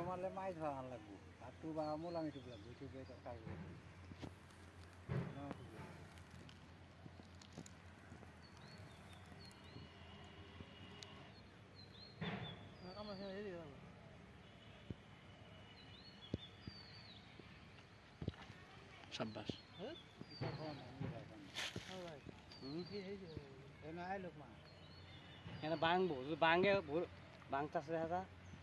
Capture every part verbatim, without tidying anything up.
মারলে মাছ ধরা লাগবো আর টু বা মোলামি টুক লাগবে টুবে কাটবো शाबाश এখানে বাংবো যদি বাঙ্গে বাংতাছে দাদা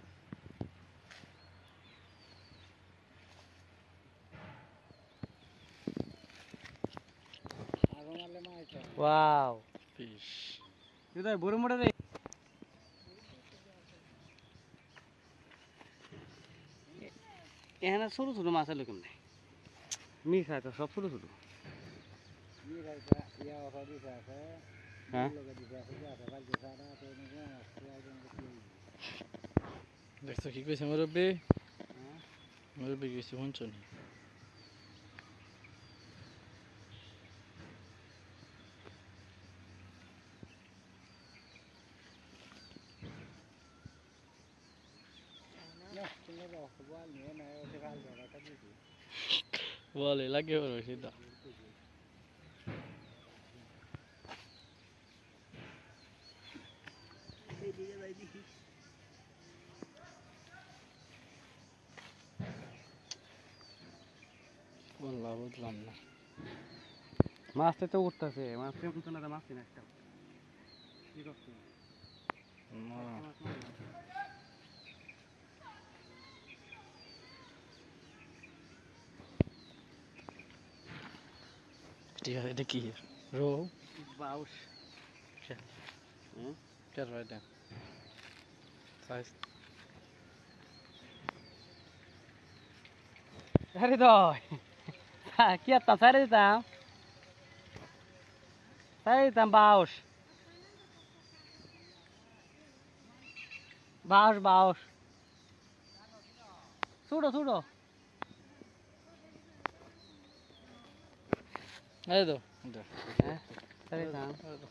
ওয়াও फिश এটা বড় মোটা রে এখানে ছোট ছোট মাছ এলো কেমনে মি খায় তো সব ছোট ছোট হ্যাঁ देखो কি কইছে মুরব্বি মুরব্বি কিছু শুনছো নি বলে লাগে বলো সেটা বললা বুঝলাম না মাছটা তো উঠতেছে মাছ তো না মাছ না একটা কি করছো ঠিক আছে এটা কি রো বাউস হুম কেন এটা সাইজ আরে দই কি আত্তা সাইরে দিতাম সাইরে দিতাম বাউস বাউস বাউস ছুড়ো ছুড়ো এই তো এটা হ্যাঁ সাইরে দিতাম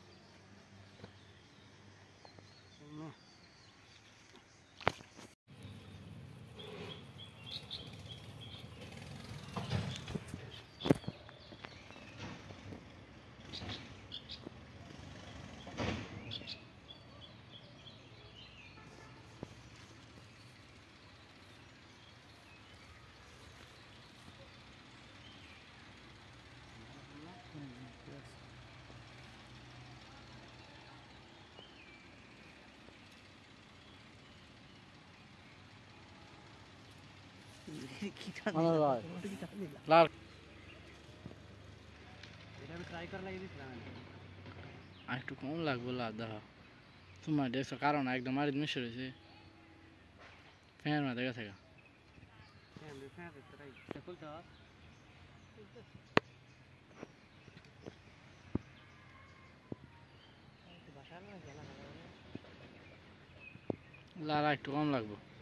আমার ভাই লাল এটা আমি ট্রাই করে লাগিয়ে দিছিলাম আর একটু কম লাগবে লাল দেখা তোমার দেখছো কারণ একদম মারিদ মিশে রয়েছে ফ্যানের মাথা গেছে গা হ্যাঁ হ্যাঁ ট্রাই খুলতে লাল একটু কম লাগবে